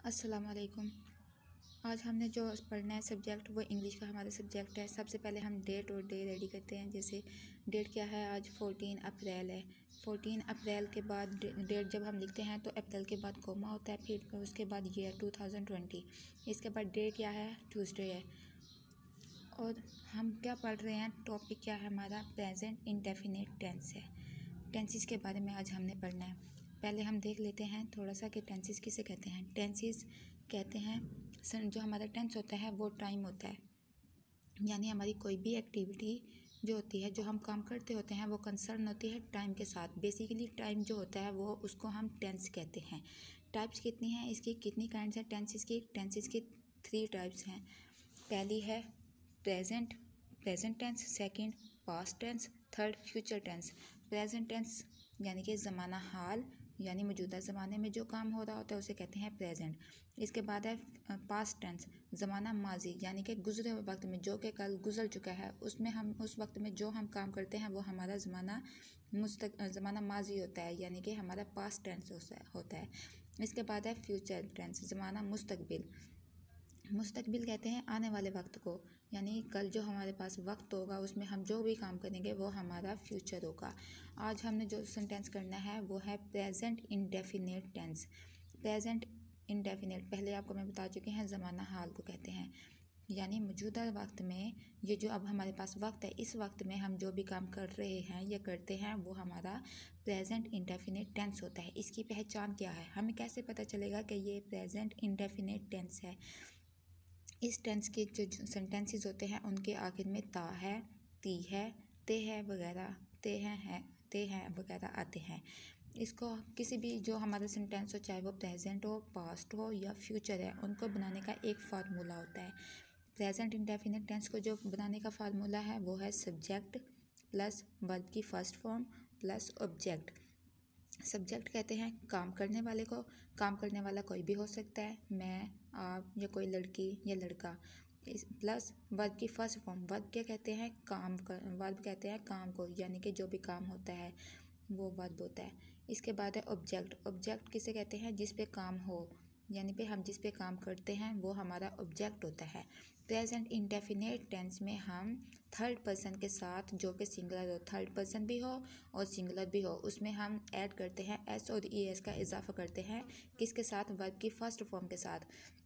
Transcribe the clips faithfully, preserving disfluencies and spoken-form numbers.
अस्सलाम वालेकुम। आज हमने जो पढ़ना है सब्जेक्ट वो इंग्लिश का हमारा सब्जेक्ट है। सबसे पहले हम डेट और डे रेडी करते हैं। जैसे डेट क्या है, आज फोर्टीन अप्रैल है। फोर्टीन अप्रैल के बाद डेट जब हम लिखते हैं तो अप्रैल के बाद कोमा होता है, फिर उसके बाद ईयर टू थाउजेंड ट्वेंटी। इसके बाद डे क्या है, ट्यूसडे है। और हम क्या पढ़ रहे हैं, टॉपिक क्या है हमारा, प्रेजेंट इंडेफिनिट टेंस है। टेंसेस के बारे में आज हमने पढ़ना है। पहले हम देख लेते हैं थोड़ा सा कि टेंसेस किसे कहते हैं। टेंसेस कहते हैं, जो हमारा टेंस होता है वो टाइम होता है, यानी हमारी कोई भी एक्टिविटी जो होती है, जो हम काम करते होते हैं, वो कंसर्न होती है टाइम के साथ। बेसिकली टाइम जो होता है वो उसको हम टेंस कहते हैं। टाइप्स कितनी हैं इसकी, कितनी काइंड्स हैं टेंसेस की? टेंसेस की थ्री टाइप्स हैं। पहली है present present tense, second past tense, third future tense. Present tense यानी कि ज़माना हाल, यानी मौजूदा ज़माने में जो काम हो रहा होता है उसे कहते हैं प्रेजेंट। इसके बाद है पास्ट टेंस, ज़माना माजी, यानी कि गुजरे हुए वक्त में, जो कि कल गुजर चुका है, उसमें हम उस वक्त में जो हम काम करते हैं वो हमारा ज़माना मुस्तक ज़माना माजी होता है, यानी कि हमारा पास्ट टेंस होता है। इसके बाद है फ्यूचर टेंस, ज़माना मुस्तकबिल। मुस्तकबिल कहते हैं आने वाले वक्त को, यानी कल जो हमारे पास वक्त होगा उसमें हम जो भी काम करेंगे वो हमारा फ्यूचर होगा। आज हमने जो सेंटेंस करना है वो है present indefinite tense. Present indefinite पहले आपको मैं बता चुकी हैं, ज़माना हाल को कहते हैं, यानी मौजूदा वक्त में ये जो अब हमारे पास वक्त है, इस वक्त में हम जो भी काम कर रहे हैं या करते हैं वो हमारा प्रेजेंट इंडेफिनिट टेंस होता है। इसकी पहचान क्या है, हमें कैसे पता चलेगा कि ये प्रेजेंट इंडेफिनिट टेंस है? इस टेंस के जो सेंटेंसेस होते हैं उनके आखिर में ता है, ती है, ते है वगैरह ते हैं है ते हैं वगैरह आते हैं। इसको किसी भी जो हमारा सेंटेंस हो, चाहे वो प्रेजेंट हो, पास्ट हो या फ्यूचर है, उनको बनाने का एक फार्मूला होता है। प्रेजेंट इंडेफिनिट टेंस को जो बनाने का फार्मूला है वो है सब्जेक्ट प्लस वर्ब की first form plus object. Subject कहते हैं काम करने वाले को, काम करने वाला कोई भी हो सकता है, मैं, आप या कोई लड़की या लड़का। इस प्लस वर्ब की फर्स्ट फॉर्म, वर्ब क्या कहते हैं, काम कर, वर्ब कहते हैं काम को, यानी कि जो भी काम होता है वो वर्ब होता है। इसके बाद है ऑब्जेक्ट। ऑब्जेक्ट किसे कहते हैं, जिस पे काम हो, यानी पे हम जिस पे काम करते हैं वो हमारा ऑब्जेक्ट होता है। प्रेजेंट इंडेफिनिट टेंस में हम थर्ड पर्सन के साथ, जो कि सिंगुलर हो, थर्ड पर्सन भी हो और सिंगुलर भी हो, उसमें हम ऐड करते हैं एस और ई एस का इजाफा करते हैं। किसके साथ? वर्ब की फर्स्ट फॉर्म के साथ,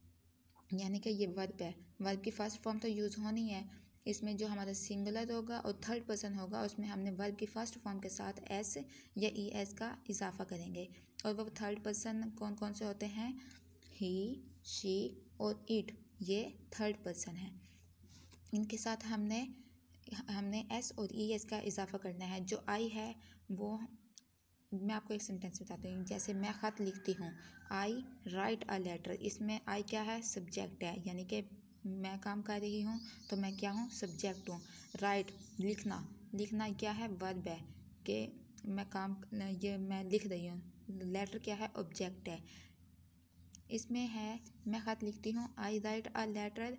यानी कि ये वर्ब है, वर्ब की फर्स्ट फॉर्म तो यूज़ होनी है। इसमें जो हमारा सिंगुलर होगा और थर्ड पर्सन होगा उसमें हमने वर्ब की फर्स्ट फॉर्म के साथ एस या ई एस का इजाफा करेंगे। और वो थर्ड पर्सन कौन कौन से होते हैं? ही, शी और इट, ये थर्ड पर्सन है। इनके साथ हमने हमने एस और ई एस का इजाफा करना है। जो आई है वो, मैं आपको एक सेंटेंस बताती हूँ। जैसे मैं ख़त लिखती हूँ, आई राइट अ लेटर, इसमें आई क्या है, सब्जेक्ट है, यानी कि मैं काम कर रही हूँ तो मैं क्या हूँ, सब्जेक्ट हूँ। राइट लिखना, लिखना क्या है, वर्ब है कि मैं काम ये मैं लिख रही हूँ। लेटर क्या है, ऑब्जेक्ट है। इसमें है मैं ख़त लिखती हूँ, आई राइट अ लेटर,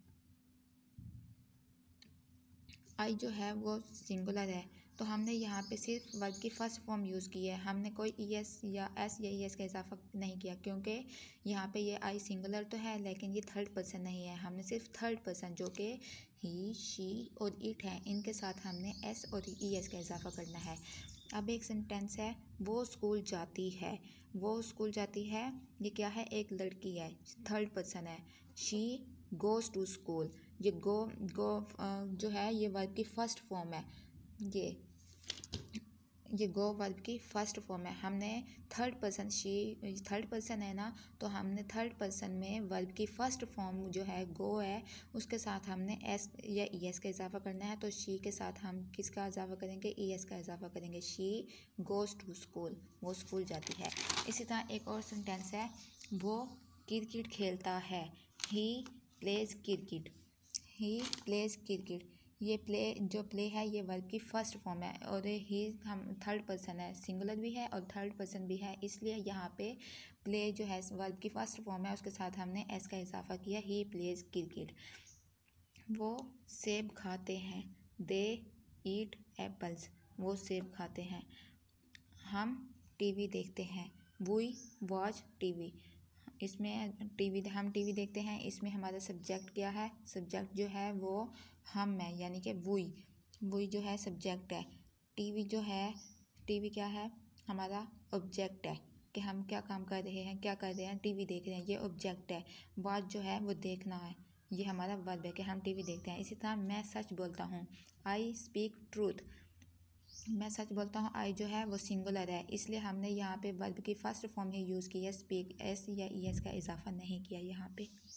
आई जो है वो सिंगुलर है, तो हमने यहाँ पे सिर्फ वर्ब की फर्स्ट फॉर्म यूज़ की है, हमने कोई ई एस या एस या ई एस का इजाफा नहीं किया, क्योंकि यहाँ पे ये आई सिंगुलर तो है लेकिन ये थर्ड पर्सन नहीं है। हमने सिर्फ थर्ड पर्सन जो कि ही, शी और इट है, इनके साथ हमने एस और ई एस का इजाफा करना है। अब एक सेंटेंस है, वो स्कूल जाती है। वो स्कूल जाती है, ये क्या है, एक लड़की है, थर्ड पर्सन है। शी गोज़ टू स्कूल, ये गो गो जो है ये वर्ब की फर्स्ट फॉर्म है, ये ये गो वर्ब की फर्स्ट फॉर्म है। हमने third person, she third person है ना, तो हमने थर्ड पर्सन में वर्ब की फर्स्ट फॉर्म जो है गो है, उसके साथ हमने एस या ई एस का इजाफा करना है। तो शी के साथ हम किसका इजाफा करेंगे, ई एस का इजाफा करेंगे। शी गोज़ टू स्कूल, वो स्कूल जाती है। इसी तरह एक और सेंटेंस है, वो क्रिकेट खेलता है। He plays cricket, he plays cricket, ये प्ले जो प्ले है ये वर्ब की फर्स्ट फॉर्म है, और ही हम थर्ड पर्सन है, सिंगुलर भी है और थर्ड पर्सन भी है, इसलिए यहाँ पे प्ले जो है वर्ब की फर्स्ट फॉर्म है, उसके साथ हमने एस का इजाफा किया। He plays cricket. वो सेब खाते हैं, दे ईट एप्पल्स, वो सेब खाते हैं। हम टीवी देखते हैं, वी वॉच टीवी, इसमें टीवी हम टीवी देखते हैं, इसमें हमारा सब्जेक्ट क्या है, सब्जेक्ट जो है वो हम है, यानी कि वही वही जो है सब्जेक्ट है। टीवी जो है टीवी क्या है, हमारा ऑब्जेक्ट है कि हम क्या काम कर रहे हैं, क्या कर रहे हैं, टीवी देख रहे हैं, ये ऑब्जेक्ट है। वॉच जो है वो देखना है, ये हमारा वर्ब है कि हम टीवी देखते हैं। इसी तरह मैं सच बोलता हूँ, आई स्पीक ट्रूथ, मैं सच बोलता हूँ। आई जो है वो सिंगुलर है, इसलिए हमने यहाँ पे वर्ब की फर्स्ट फॉर्म ही यूज़ की है, स्पीक, एस या ई एस का इजाफा नहीं किया यहाँ पे।